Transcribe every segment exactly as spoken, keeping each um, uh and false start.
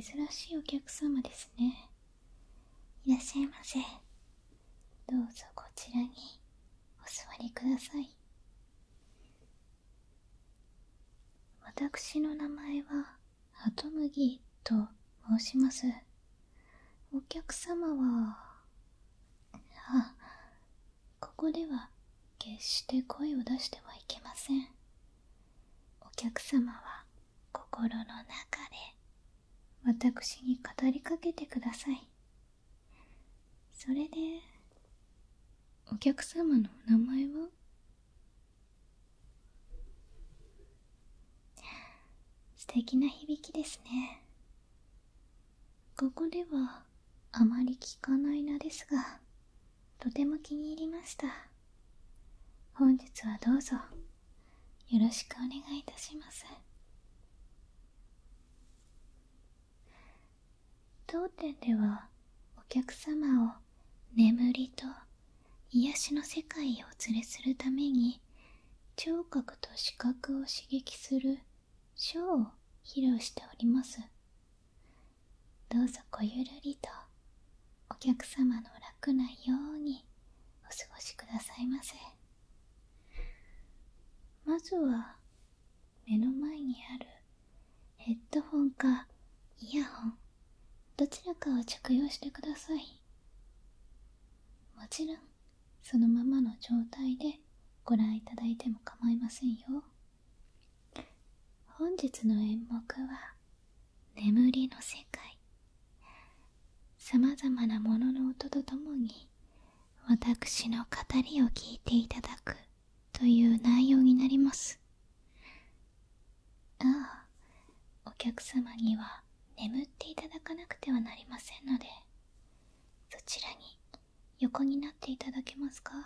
しいお客様ですね。いらっしゃいませ。どうぞこちらにお座りください。私の名前はハトムギと申します。お客様は、あ、ここでは決して声を出してはいけません。お客様は心の中で私に語りかけてください。それで、お客様のお名前は？素敵な響きですね。ここではあまり聞かない名ですが、とても気に入りました。本日はどうぞよろしくお願いいたします。当店ではお客様を眠りと癒しの世界へお連れするために、聴覚と視覚を刺激するショーを披露しております。どうぞごゆるりとお客様の楽なようにお過ごしくださいませ。まずは目の前にあるヘッドホンかイヤホン、どちらかを着用してください。もちろんそのままの状態でご覧いただいても構いませんよ。本日の演目は眠りの世界。さまざまなものの音とともに私の語りを聞いていただくという内容になります。ああ、お客様には眠っていただかなくてはなりませんので、そちらに横になっていただけますか？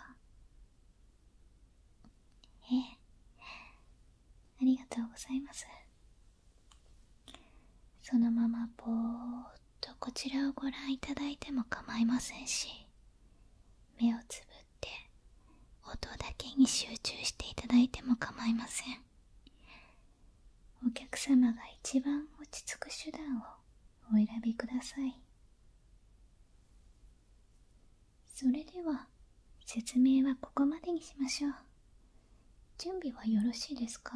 ええ、ありがとうございます。そのままぼーっとこちらをご覧いただいても構いませんし、目をつぶって音だけに集中していただいても構いません。お客様が一番落ち着く手段をお選びください。それでは説明はここまでにしましょう。準備はよろしいですか？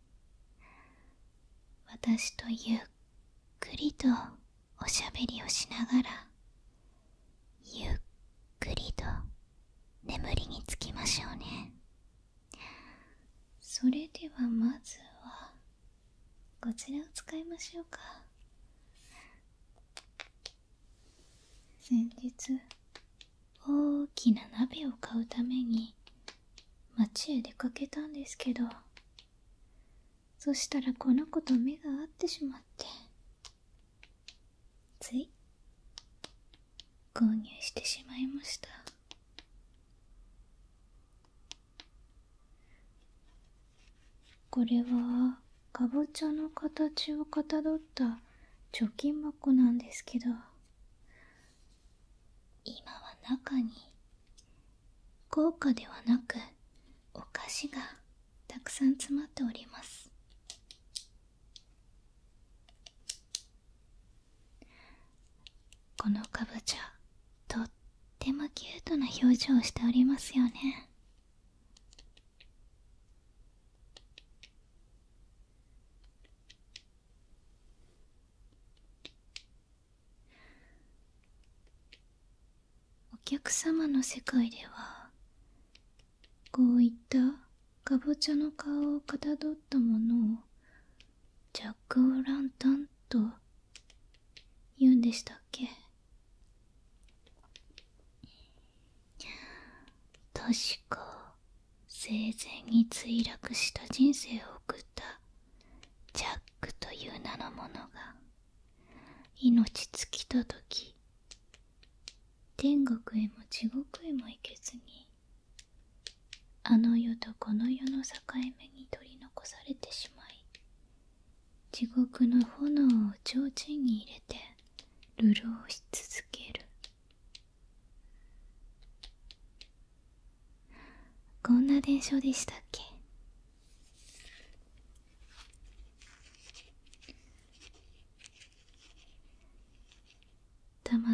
私とゆっくりとおしゃべりをしながら、ゆっくりと眠りにつきましょうね。それではまずはこちらを使いましょうか。先日大きな鍋を買うために町へ出かけたんですけど、そしたらこの子と目が合ってしまって、つい購入してしまいました。これはかぼちゃの形をかたどった貯金箱なんですけど、今は中に硬貨ではなくお菓子がたくさん詰まっております。このかぼちゃ、とってもキュートな表情をしておりますよね。お客様の世界ではこういったかぼちゃの顔をかたどったものをジャック・オー・ランタンと言うんでしたっけ？確か生前に墜落した人生を送ったジャックという名の者が命尽きたとき、天国へも地獄へも行けずに、あの世とこの世の境目に取り残されてしまい、地獄の炎を提灯に入れて流浪し続ける。こんな伝承でしたっけ？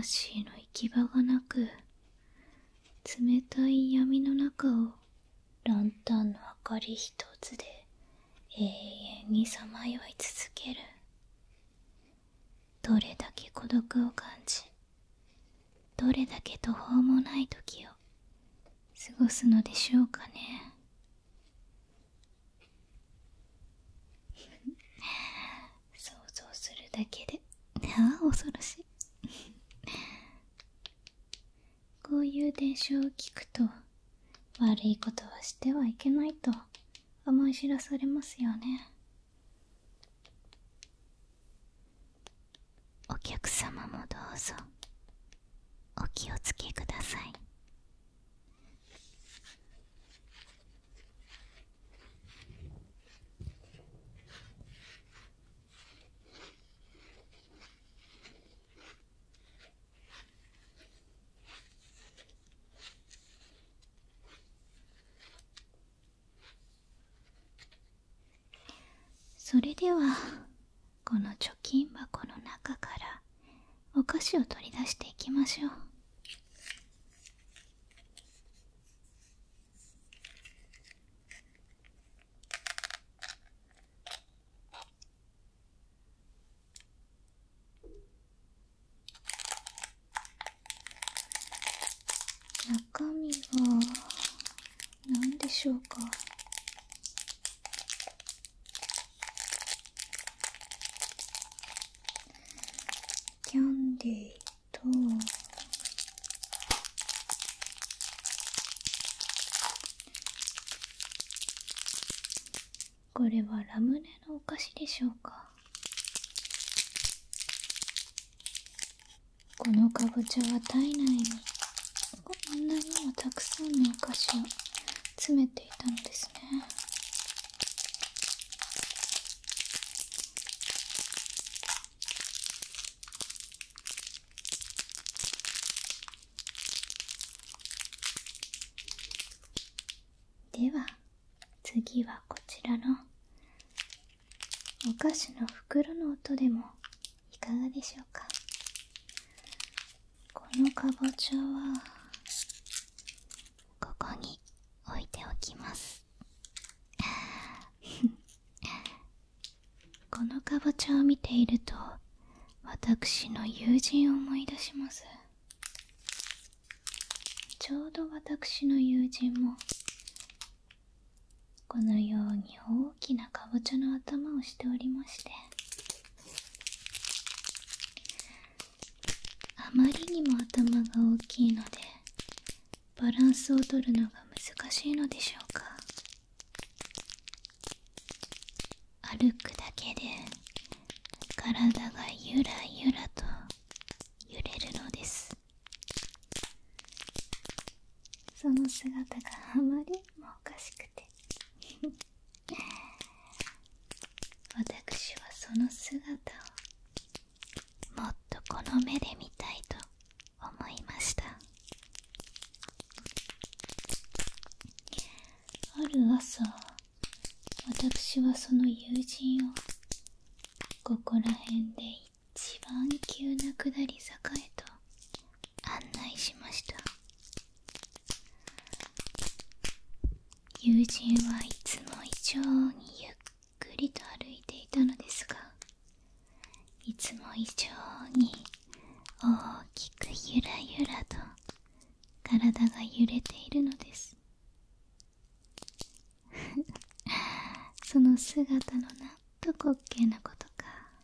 魂の行き場がなく、冷たい闇の中をランタンの明かり一つで永遠にさまよい続ける。どれだけ孤独を感じ、どれだけ途方もない時を過ごすのでしょうかね。想像するだけで、ああ恐ろしい。こういう伝承を聞くと、悪いことはしてはいけないと思い知らされますよね。お客様もどうぞお気をつけください。それではこの貯金箱の中からお菓子を取り出していきましょう。中身は何でしょうか。キャンディーとこれはラムネのお菓子でしょうか。このかぼちゃは体内にこんなにもたくさんのお菓子を詰めていたのですね。では次はこちらのお菓子の袋の音でもいかがでしょうか。このかぼちゃはここに置いておきます。このかぼちゃを見ていると私の友人を思い出します。ちょうど私の友人もこのように大きなかぼちゃの頭をしておりまして、あまりにも頭が大きいのでバランスを取るのが難しいのでしょうか。歩くだけで体がゆらゆらと揺れるのです。その姿があまりにもおかしくて私はその姿をもっとこの目で見たいと思いました。ある朝、私はその友人をここら辺で一番急な下り坂へと案内しました。友人はいつも以上にゆっくりと歩いていたのですが、いつも以上に大きくゆらゆらと体が揺れているのです。その姿のなんと滑稽なことか。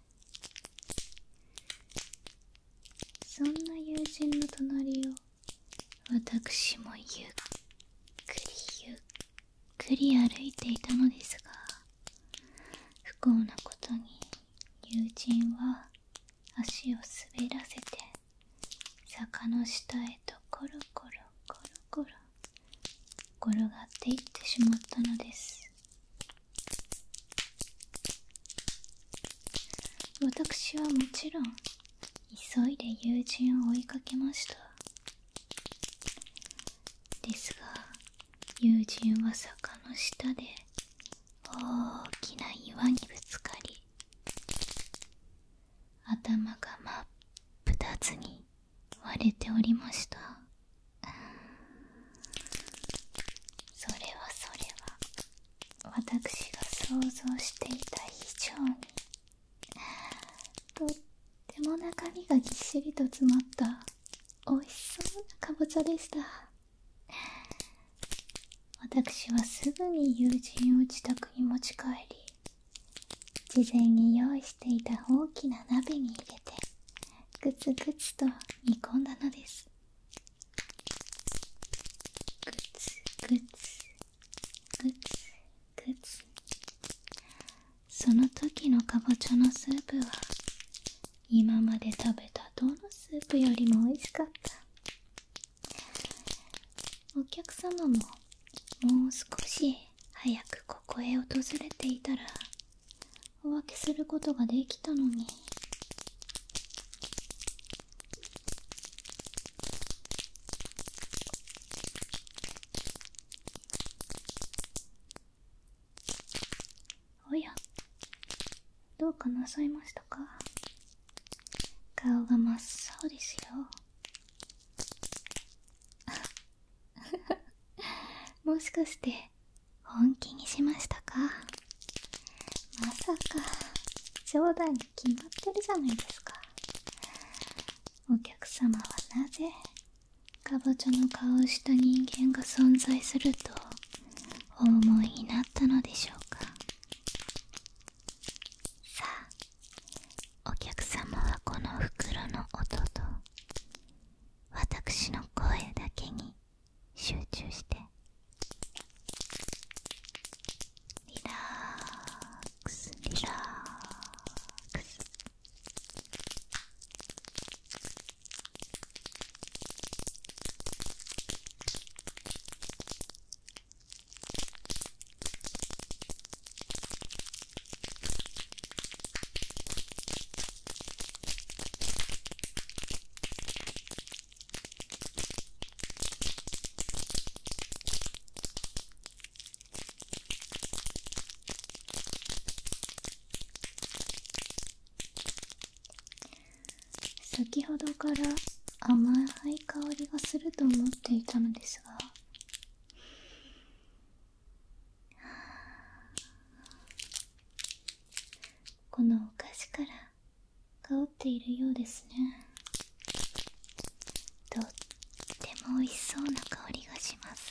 そんな友人の隣を私もゆっくりゆっくり歩いていたのですが、不幸なことに友人は足を滑らせて坂の下へとコロコロコロコロ転がっていってしまったのです。私はもちろん急いで友人を追いかけました。ですが友人は坂の下で大きな岩にぶつかり、頭が真っ二つにれておりました。それはそれは私が想像していた以上にとっても中身がぎっしりと詰まった美味しそうなかぼちゃでした。私はすぐに友人を自宅に持ち帰り、事前に用意していた大きな鍋に入れてグツグツと煮込んだのです。グツグツグツグツ。その時のかぼちゃのスープは今まで食べたどのスープよりも美味しかった。お客様ももう少し早くここへ訪れていたらお分けすることができたのに。おや、どうかなさいましたか？顔が真っ青ですよ。もしかして本気にしましたか？まさか冗談に決まってるじゃないですか。お客様はなぜかぼちゃの顔をした人間が存在するとお思いになったのでしょうか。さあ、お客様はこの袋の音と私の声だけに集中してリラックスリラックス。先ほどから甘い香りがすると思っていたのですが、このお菓子から香っているようですね。とっても美味しそうな香りがします。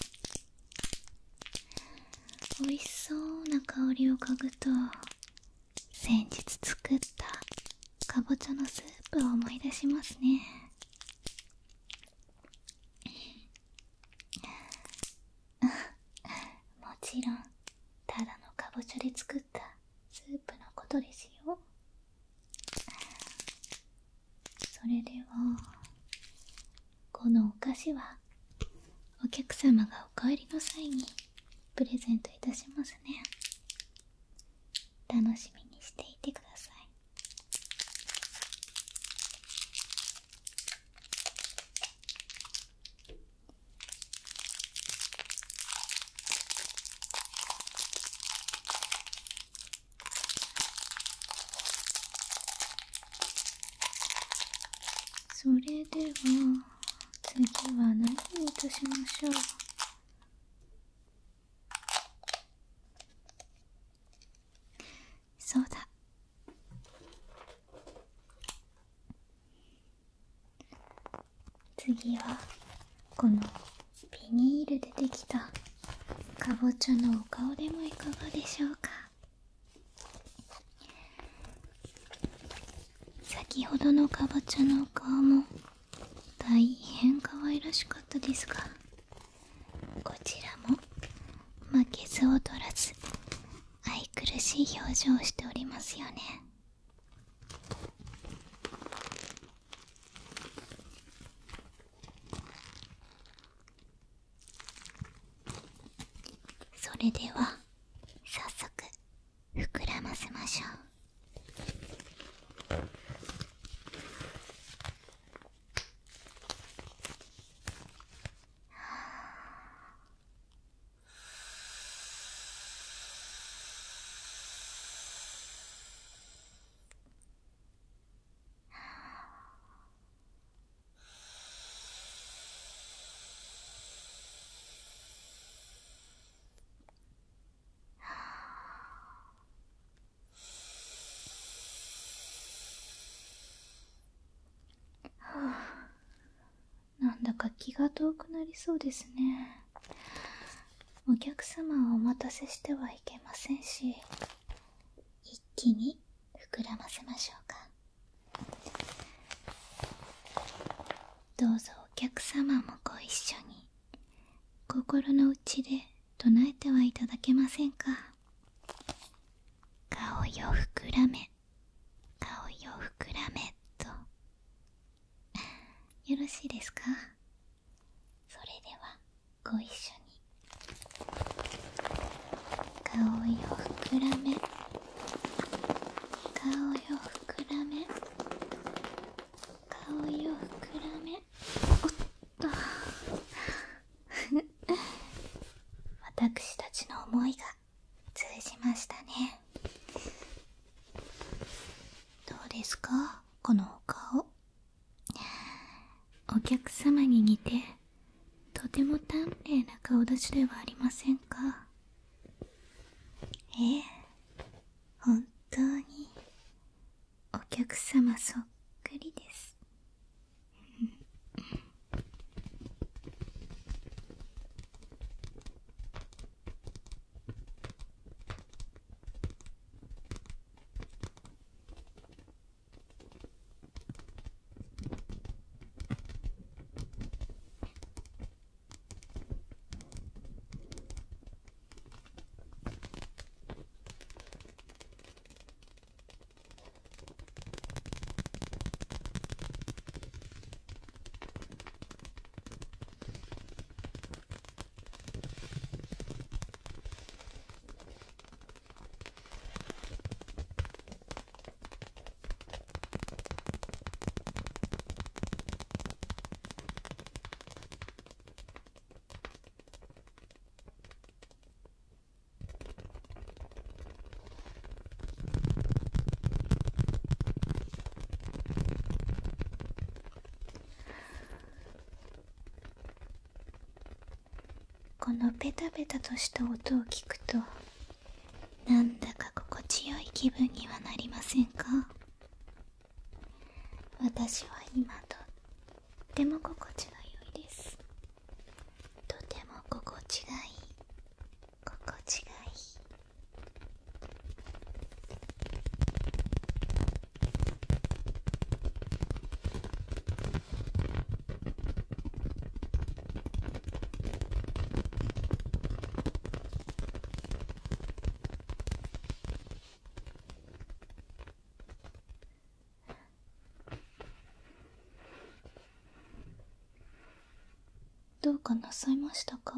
美味しそうな香りを嗅ぐと先日作ったかぼちゃのスープを思い出しますね。もちろんただのかぼちゃで作ったスープのことですよ。それではこのお菓子はお客様がお帰りの際にプレゼントいたしますね。楽しみにしていてください。それでは次は何をいたしましょう。そうだ、次はこのビニールでできたかぼちゃのお顔でもいかがでしょうか。先ほどのかぼちゃのお顔も大変可愛らしかったですが、こちらも負けず劣らず愛くるしい表情をしておりますよね。それでは早速膨らませましょう。 なんだか気が遠くなりそうですね。お客様をお待たせしてはいけませんし、一気に膨らませましょうか。どうぞお客様もご一緒に心の内で唱えてはいただけませんか。顔よ膨らめ、顔よ膨らめと。よろしいですか。それではご一緒に。顔よ膨らめ、顔よ膨らめ、顔よ膨らめ。おっと私たちの思いが通じましたね。どうですか、このお顔。お客様に似てとても端麗な顔立ちではありませんか。ええ、本当にお客様そっくりです。このペタペタとした音を聞くと、なんだか心地よい気分にはなりませんか。私は今とっても心地が良いです。とても心地がいい、心地がいい。どうかなさいましたか。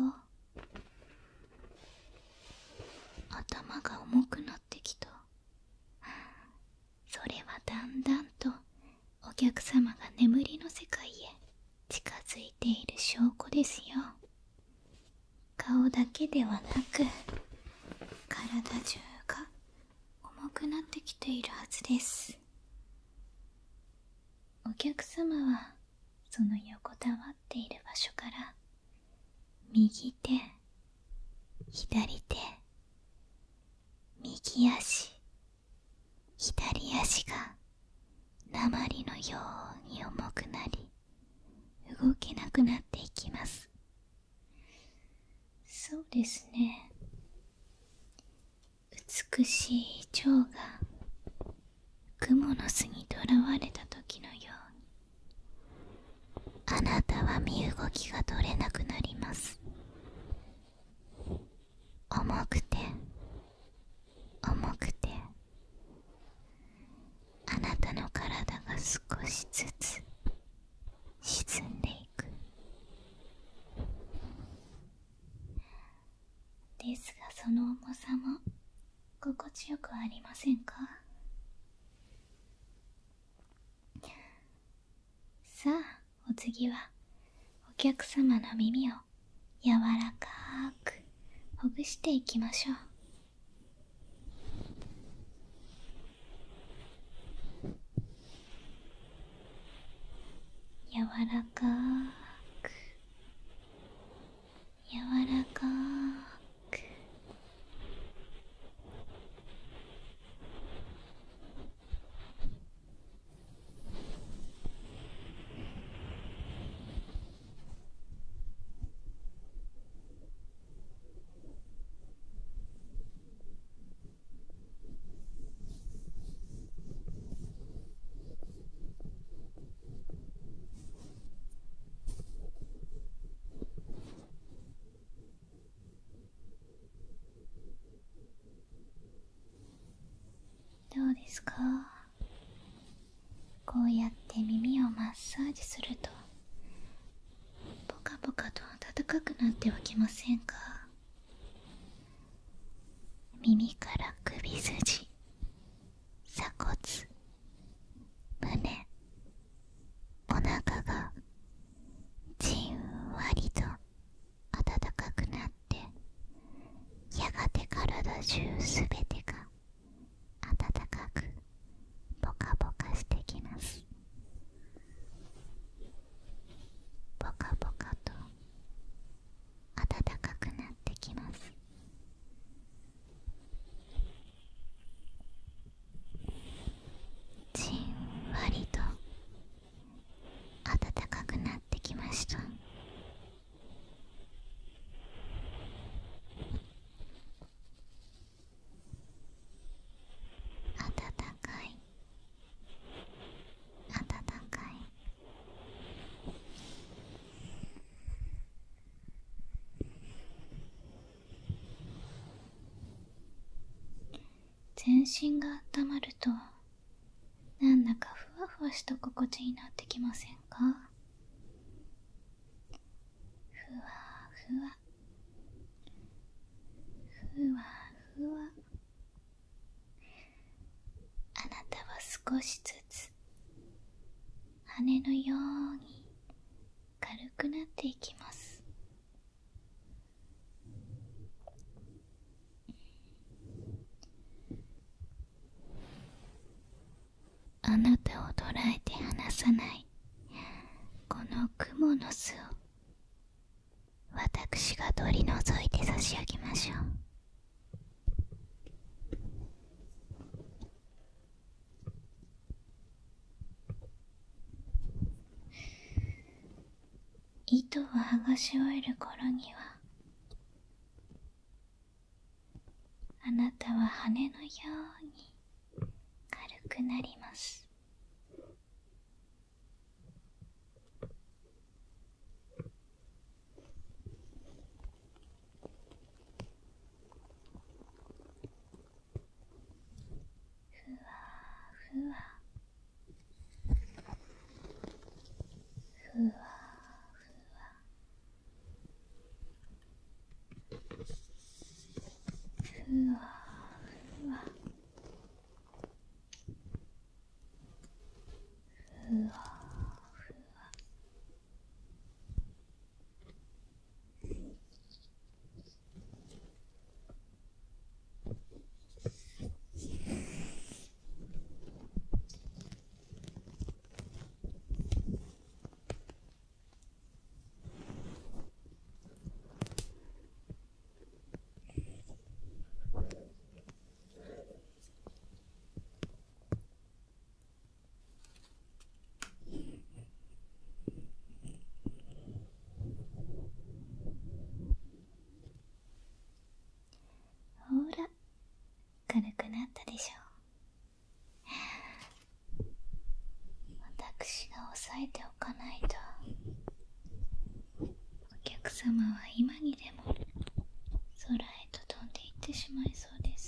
頭が重くなってきた。それはだんだんとお客様が眠りの世界へ近づいている証拠ですよ。顔だけではなく体中が重くなってきているはずです。お客様はその横たわっている場所から右手、左手、右足、左足が鉛のように重くなり動けなくなっていきます。そうですね。美しい蝶が雲の巣にとらわれた時のように、あなたは身動きが取れなくなります。重くて重くて、あなたの体が少しずつ沈んでいく。ですがその重さも心地よくありませんか。さあ、お次はお客様の耳を柔らかくほぐしていきましょう。柔らかく、柔らかく。 か？こうやって耳をマッサージするとポカポカと暖かくなってはきませんか？耳から首筋、鎖骨、胸、お腹がじんわりと暖かくなって、やがて体中すべてが暖かくポカポカしてきます。ポカポカと暖かくなってきます。じんわりと暖かくなってきました。暖かい、暖かい。全身が温まると、なんだかふわふわした心地になってきませんか？ふわふわ、ふわふわ。あなたは少しずつ羽のように軽くなっていきます。あなたを捉えて離さないこの雲の巣を私が取り除いて差し上げましょう。糸を剥がし終える頃には、あなたは羽のように軽くなります。ふわふわ、ふわふわ、ふわふわ、ふわふわ。ほら、軽くなったでしょう。私が押さえておかないと、お客様は今にでも空へと飛んでいってしまいそうです。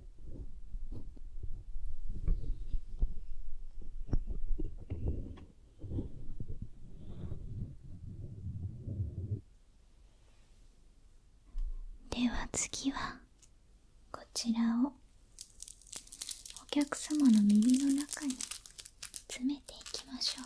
では次はこちらをお客様の耳の中に詰めていきましょう。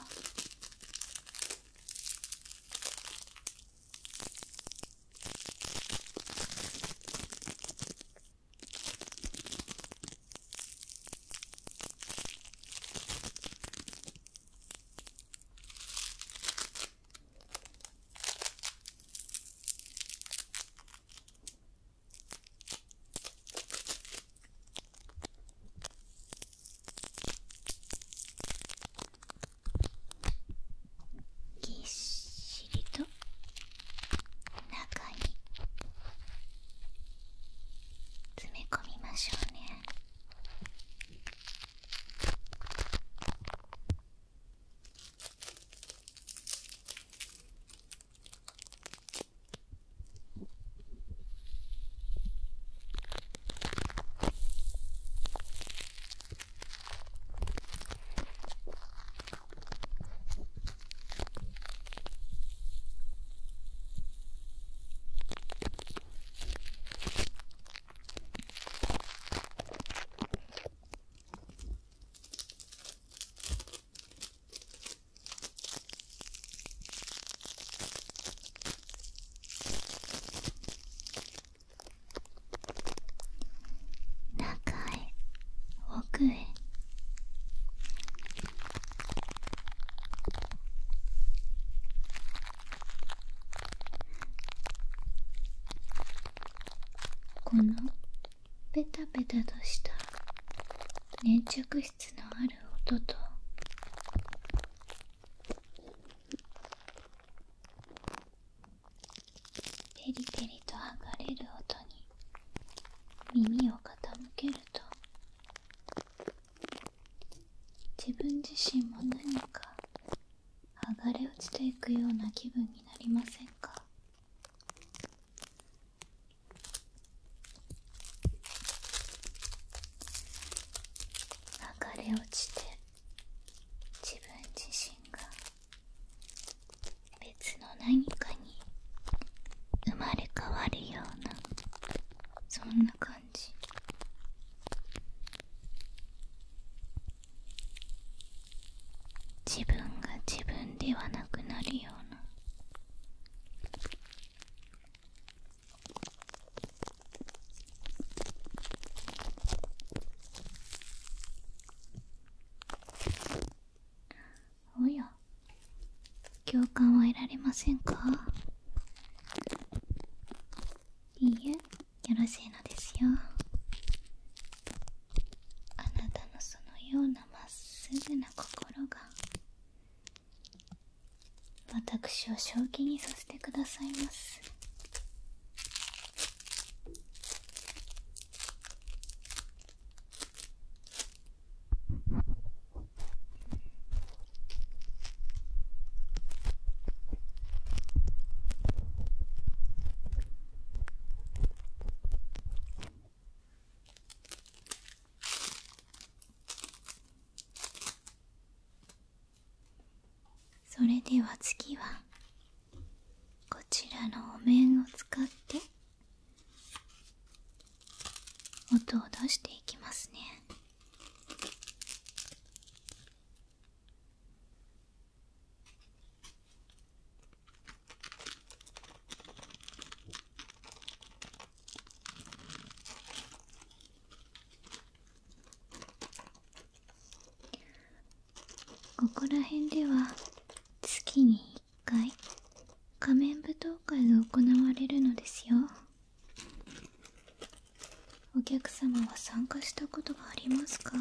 奥へ。このペタペタとした粘着質のある音と、テリテリと剥がれる音に耳を傾けると、自分自身も何か剥がれ落ちていくような気分になりませんか？剥がれ落ちて自分自身が別の何かに生まれ変わるような、そんな感じ。自分が自分ではなくなるような。おや、共感は得られませんか？いいえ、よろしいのですよ。あなたのそのようなまっすぐな心が私を正気にさせてくださいます。それでは次はこちらのお面を使って音を出していきますね。ここら辺では月にいっかい仮面舞踏会が行われるのですよ。お客様は参加したことがありますか？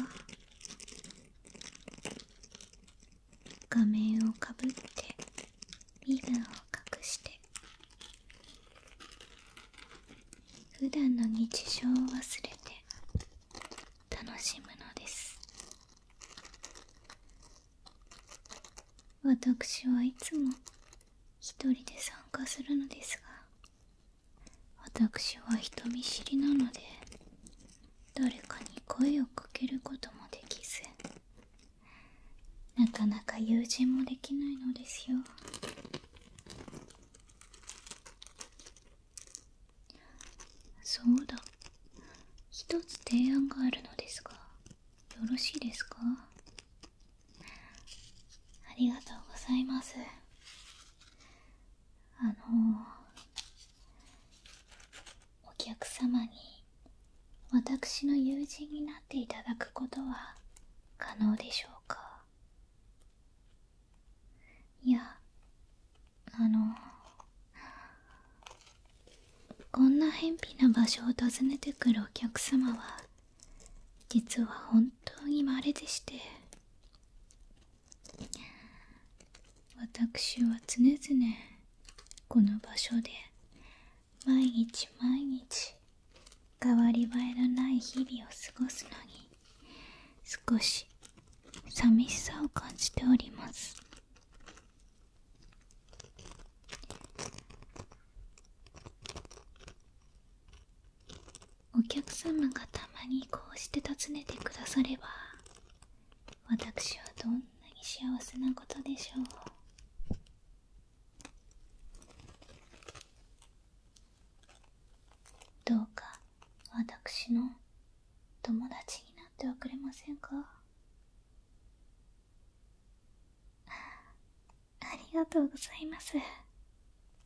仮面をかぶって身分を隠して普段の日常を忘れて楽しむのです。私はいつも一人で参加するのですが、私は人見知りなので誰かに声をかけることもできず、なかなか友人もできないのですよ。そうだ、一つ提案があるのですが、よろしいですか？ありがとうございます。あのお客様に私の友人になっていただくことは可能でしょうか？いや、あのこんな偏僻な場所を訪ねてくるお客様は実は本当に稀でして、私は常々この場所で毎日毎日変わり映えのない日々を過ごすのに少し寂しさを感じております。お客様がたまにこうして訪ねてくだされば、私はどんなに幸せなことでしょう。どうか私の友達になってはくれませんか？ありがとうございます。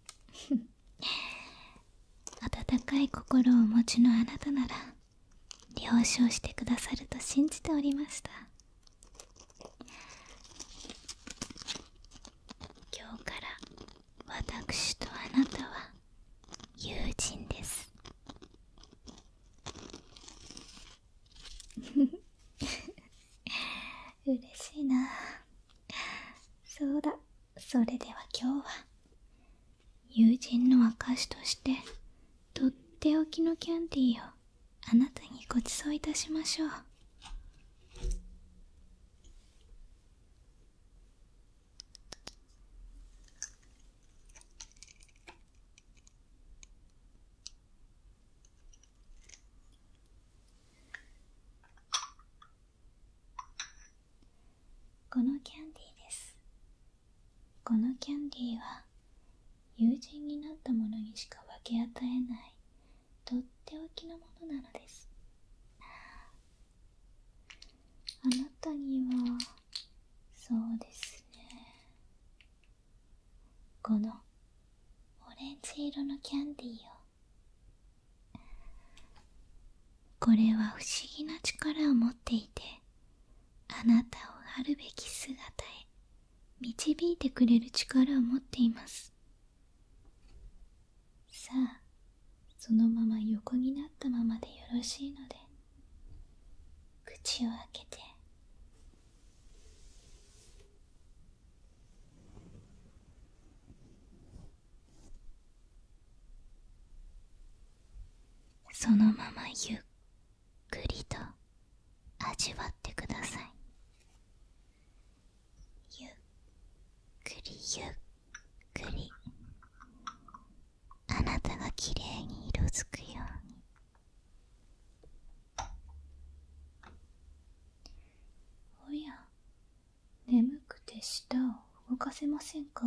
温かい心をお持ちのあなたなら了承してくださると信じておりました。今日から私とあなたは友人です。嬉しいな。そうだ、それでは今日は友人の証としてとっておきのキャンディーをあなたにご馳走いたしましょう。このキャンディーです。このキャンディーは友人になった者にしか分け与えないとっておきのものなのです。あなたにはそうですね、このオレンジ色のキャンディーを。これは不思議な力を持っていて、あなたをあるべき姿へ導いてくれる力を持っています。さあ、そのまま横になったままでよろしいので、口を開けてそのままゆっくりと味わってください。ゆっくりゆっくり、あなたがきれいに色づくように。おや、眠くて舌を動かせませんか？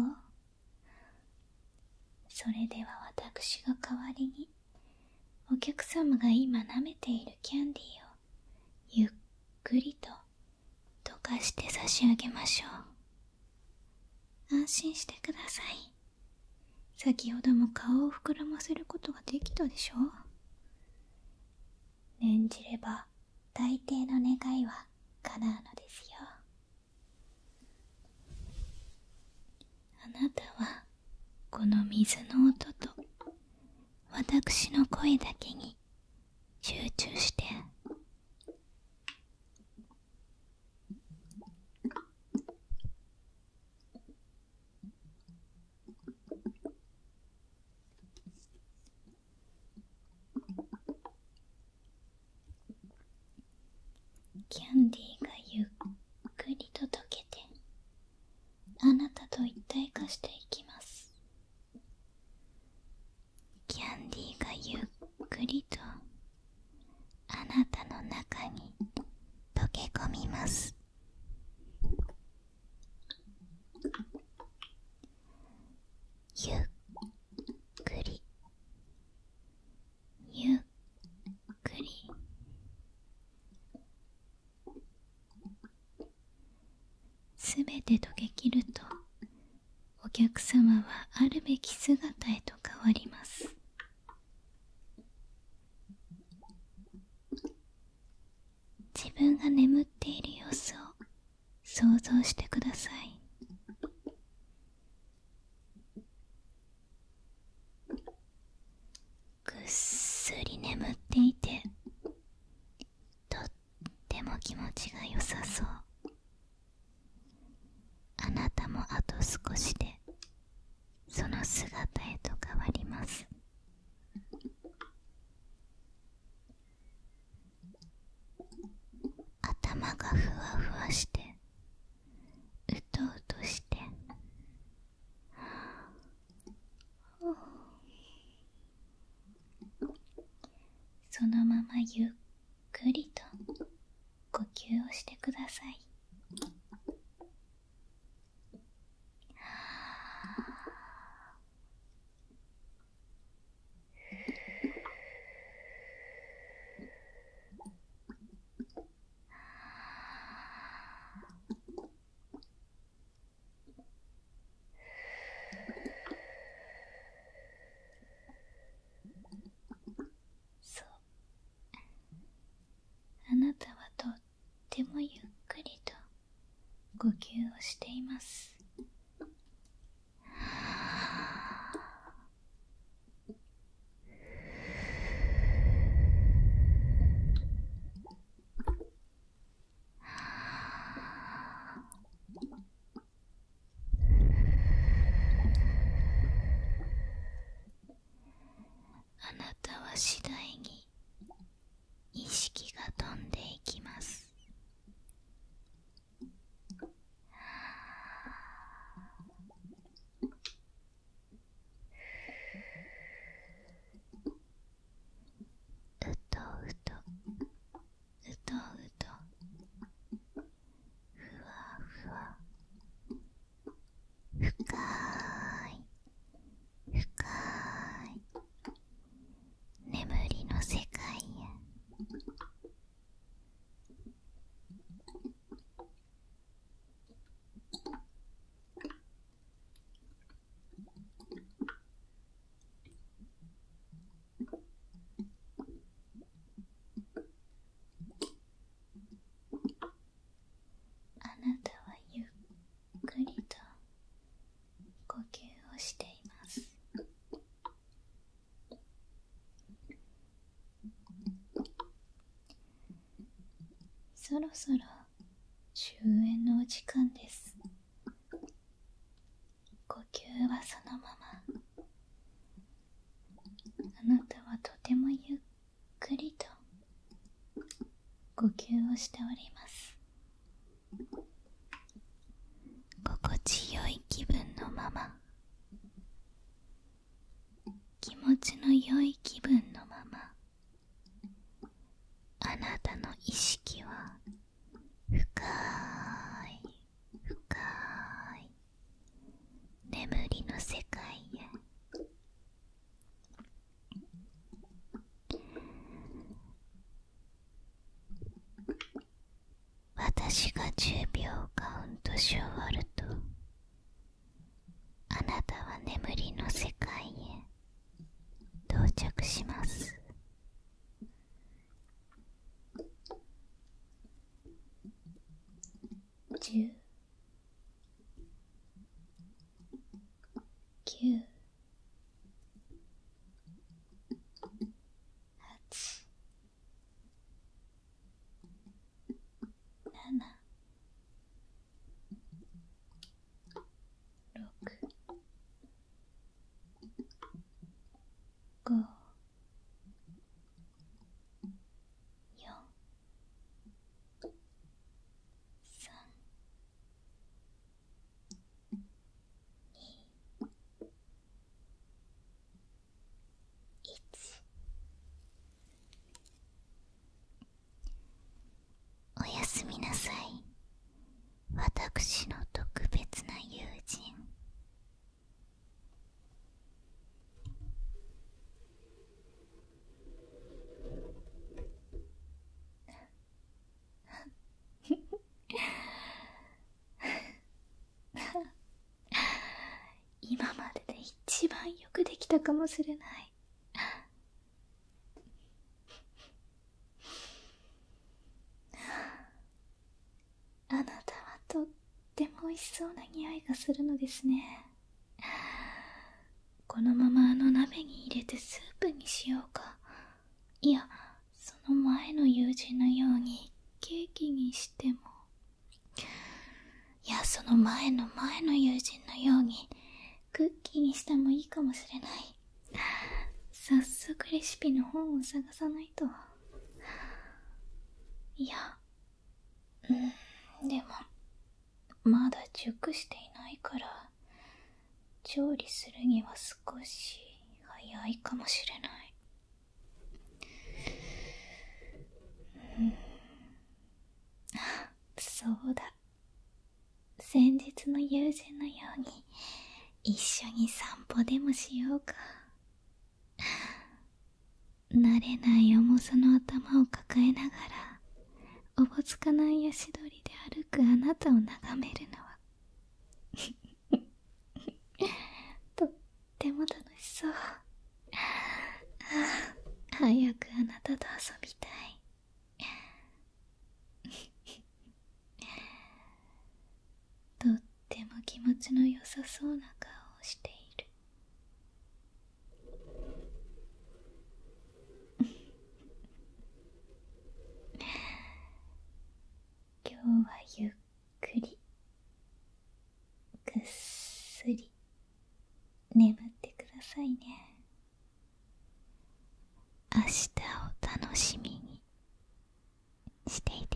それでは私が代わりにお客様が今舐めているキャンディーをゆっくりと溶かして差し上げましょう。安心してください。先ほども顔を膨らませることができたでしょう。念じれば大抵の願いは叶うのですよ。あなたはこの水の音と私の声だけに集中して、キャンディーがゆっくりと溶けてあなたと一体化していきます。キャンディーがゆっくりとあなたの中に溶け込みます。ゆっくりゆっくり、すべて溶けきるとお客様はあるべき姿へと変わります。自分が眠っている様子を想像してください。ぐっすり眠っていてとっても気持ちが良さそう。あなたもあと少しでその姿へと変わります。頭がふわふわしてうとうとして、そのままゆっくりと呼吸をしてください。そう、 しています。あなたは次第に意識が飛んでいきます。うとうとうとうとふわふわ深い深い眠りの世界へ。あなたはゆっくりと呼吸をしています。そろそろ終焉のお時間です。呼吸はそのまま。あなたはとてもゆっくりと呼吸をしております。心地よい気分のまま、気持ちの良い気分のまま、あなたの意識は深い深い眠りの世界へ。私がじゅうびょうカウントし終わると、あなたは眠りの世界へ到着します。じゅう、きゅう、はち、なな、ろく、ご、よん、さん、に、いち。おやすみなさい。私の特別な友人。今までで一番よくできたかもしれない。あなたはとっても美味しそうな匂いがするのですね。このままあの鍋に入れてスープにしようか、いやその前の友人のようにケーキにしても、いやその前の前の友人のようにクッキーにしてもいいかもしれない。早速レシピの本を探さないと。いや、うん、でもまだ熟していないから調理するには少し早いかもしれない。うん、そうだ、先日の友人のように一緒に散歩でもしようか。慣れない重さの頭を抱えながらおぼつかない足取りで歩くあなたを眺めるのはとっても楽しそう。早くあなたと遊びたい。とっ気持ちの良さそうな顔をしている。今日はゆっくりぐっすり眠ってくださいね。明日を楽しみにしていて